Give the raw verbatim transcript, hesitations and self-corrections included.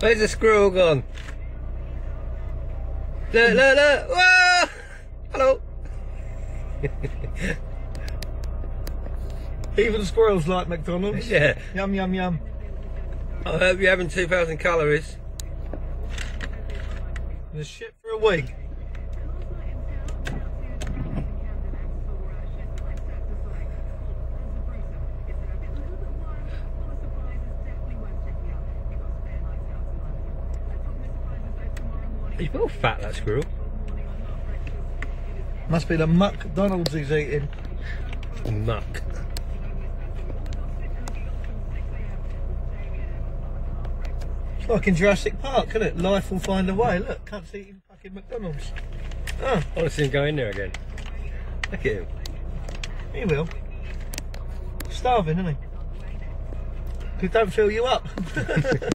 Where's the squirrel gone? Look, look, look! Whoa! Hello! Even squirrels like McDonald's. Yeah. Yum, yum, yum. I hope you're having two thousand calories. There's shit for a week. He's well fat, that squirrel. Must be the McDonald's he's eating. Muck. It's like in Jurassic Park, isn't it? Life will find a way. Look, can't see eating fucking McDonald's. Oh, I want to see him go in there again. Look at him. He will. Starving, isn't he? Because don't fill you up.